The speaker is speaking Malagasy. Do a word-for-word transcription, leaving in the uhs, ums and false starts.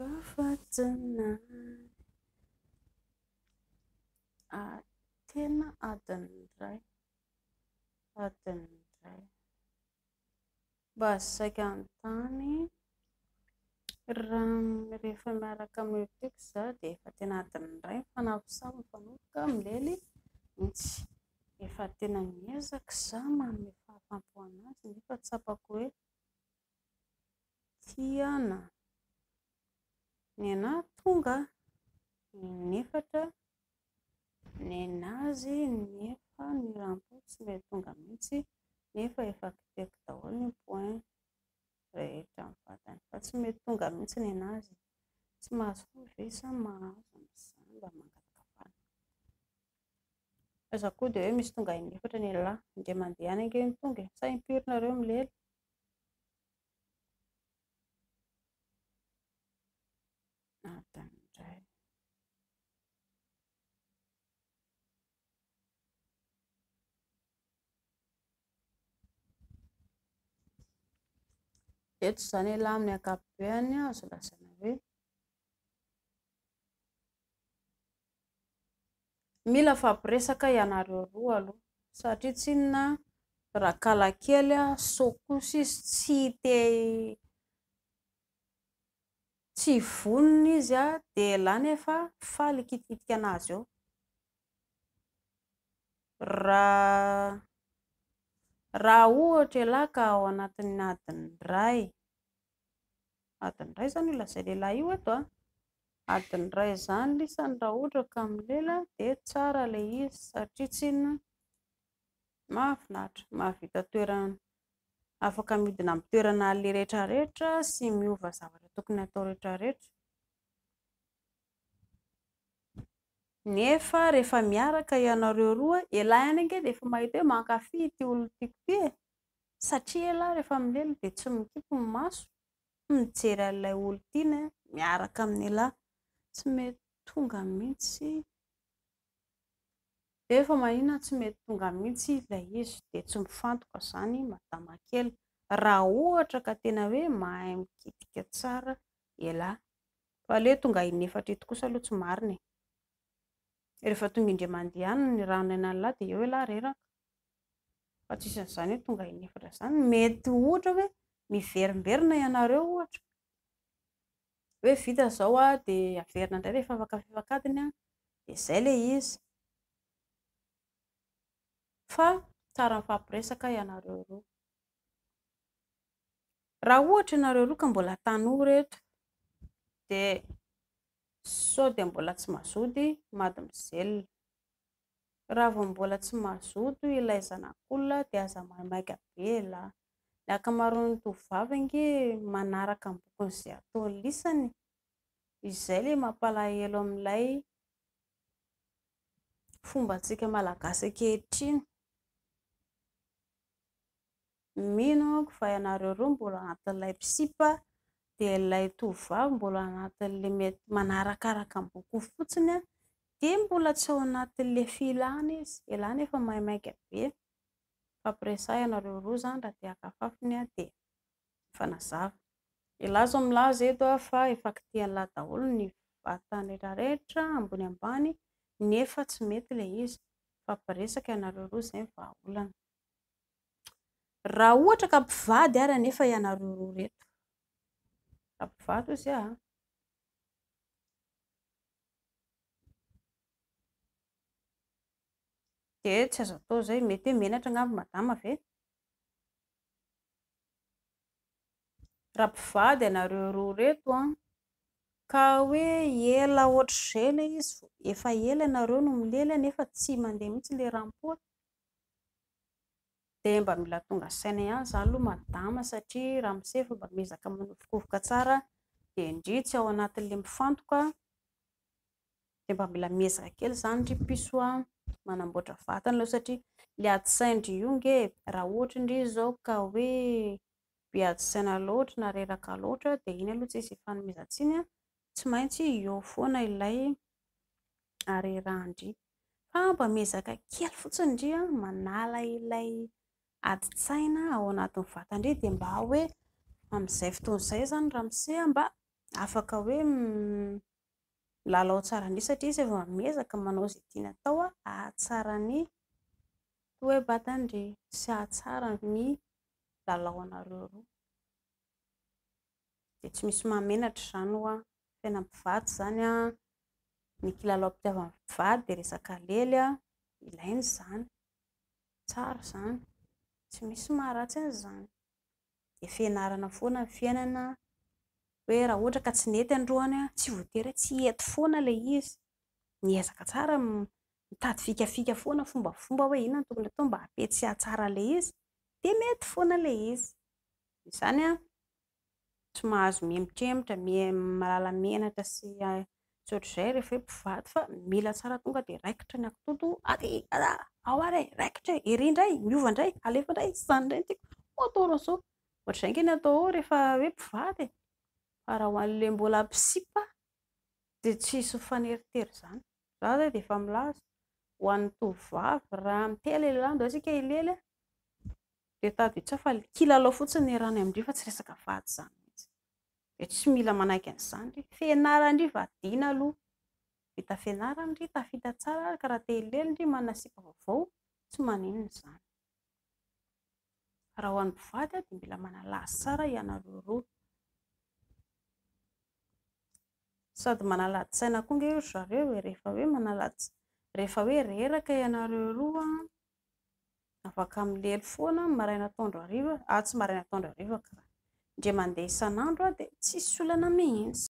Kafatana a tena adiny iray adiny iray mba saika an-tany raha rehefa miaraka amin'ny tiako za dia efa tena adiny iray fanavosavy mifanohitra milely mitsy efa tena miezaka za manome fahafaham-po anazy nefa tsapako hoe tiana ny anahy tonga ny efatra ny anazy nefa ny rampo tsy mety tonga mitsy nefa efa kiteko daholo ny point rehetra amin'ny vatany fa tsy mety tonga mitsy ny anazy tsy mahazo ve sa mahazo amin'izany mba mangataka aza koa dia hoe misy tonga inefatra ny lahy indray mandeha any ange ny tonga sa impiry-nareo milely adiny iray eto izany lahy amin'ny ankapobeny azo lazaina hoe mila fampiresaka ianareo roa aloha satria tsy inona raha kalakely sokosy izy tsy te tsy vonona izy a dia lahy nefa faly kitikitika anazy eo raha raha ohatra lahy ka ao anatin'ny adiny iray adiny iray izany io lazay lehilahy io eto a adiny iray izany lisany raha ohatra ka milela dia tsara ilay izy satria tsy inona mahafinaritra mahavita toerana afaka midina amin'ny toerana le rehetra rehetra sy miova zavatra tokony atao rehetra rehetra nefa rehefa miaraka ianareo roa ialahy any ange dia efa mahita hoe mankafy ity olona tiako ity e satria ialahy rehefa milely dia tsy mikipo ny maso mijery an'ilay olona tiany miaraka amin'ny lahy tsy mety tonga mitsy dia efa maninona tsy mety tonga mitsy ilay izy dia tsy mifantoka izany madama kely raha ohatra ka tena hoe mahay mikitika tsara ialahy fa ilay tonga inefatra eto kosa aloha tsy marina rehefa tonga indray mandeha any ny rano aina lahy dia eo lahy reraka fa tsy isan'izany hoe tonga inefatra izany mety ohatra hoe miverimberina ianareo ohatra hoe vita izao a dia averina indray rehefa afaka fifankadiny a dia izay ilay izy fa tsara mifampiresaka ianareo roa raha ohatra ianareo roa ka mbola tanora eto dia sao dia mbola tsy mazody mady mizelona raha vao mbola tsy mazoto ilay zanak'olona dia aza maimaika be lahy ny ankamaroan'ny tovovavy ange manaraka ny bokon'izay ataony lisany izay ilay mampalahelo amin'ilay fombantsika malagasy ankehitriny mino aho fa ianareo roa mbola anatin'ilay misipa dia ilay tovovavy mbola anatin'ilay mety manarakaraka ny boko fotsiny dia mbola tsy ao anatin'ilay filàna izy ialahy nefa maimaika be fampiresaha ianareo roa izany raha te hakafafiny dia fanazava ialahy izao milaza eto fa efa kitihan'ny lahy daholo ny vatany rehetra rehetra ambony ambany nefa tsy mety ilay izy fampiresaka ianareo roa izay ny vahaolana raha ohatra ka mpivady ary nefa ianareo roa reto raha mpivady hozy aho dia tsy azo atao izay mety hoe menatra angamba madama ve raha mpivady ianareo roa reto a ka hoe ela ohatr'izay ilay izy efa ela ianareo no milely nefa tsy mandeha mitsy ilay rampo dia mba mila tonga saina ihany izany aloha madama satria raha misefo mba miezaka manovokovoka tsara dia indrisy tsy ao anatin'ilay mifantoka dia mba mila miezaka kely izany ry piso manamboatra vatana aloha satria ilay ady saina io nge raha ohatra indrisy izao ka hoe be ady saina loatra na reraka loatra dia iny aloha tsy hisy hifanomezana iny tsy maintsy eo foana ilay harerahany fa mba miezaka kely fotsiny ry manala ilay adi-tsaina ao anatin'ny vatandry dia mba hoe amin'izay fotoana izay izany raha misy mba afaka hoe milalao tsara indrindra satria izy efa miezaka manao izay tiany atao ahatsara ny toe-batandry sy ahatsara ny lalao anareo roa. Dia tsy misy mahamenatra izany ho aho. Fiainam-pivady izany a, ny kilalaom-pitiavan'ny mpivady dia resaka lely a, ilaina izany, tsara izany, tsy misy maharatsy an'izany. Dia fianarana foana ny fiainana hoe raha ohatra ka tsy nety androany a, tsy voatery hoe tsy eto foana ilay izy. Miezaka tsara, mitady fikafika foana fombafomba hoe inona no tokony hatao mba hampety sy hahatsara ilay izy, dia mety foana ilay izy. Izany a, tsy mahazo mihemitremitra, mahalala menatra sy tsy ohatr'izay rehefa hoe mpivady fa mila tsara tonga dia raikitra ny akototo, aty ada ao ary e, raikitra e, ery indray, miova indray, alefa indray, izany indray no tiako, atao rahateo. Ohatr'izay ange no atao ao rehefa hoe mpivady e. Fa raha ho an'ilay mbola mpisipa dia tsisy mifaneritery izany. Izaho izao dia efa milaza ho an'ny tovovavy raha mitety lehilahy andao isika hilely dia tady ho tsafa kilalao fotsiny ny iarahany amindrio fa tsy resaka vady izany mihitsy. Dia tsy mila manaiky an'izany indry, fianarana indry vadiana aloha. Vita fianarana indry tafita tsara ka raha te hilely indry manana sipa vaovao tsy maninona izany. Raha ho an'ny mpivady dia mila manalaza tsara ianareo roa. Sady manala-tsaina koa ange ry zareo rehefa hoe manala- rehefa hoe reraka ianareo roa afaka milely foana maraina atoandro hariva, ah tsy maraina atoandro hariva ka indray mandeha isan'andro dia tsisy olana mihitsy.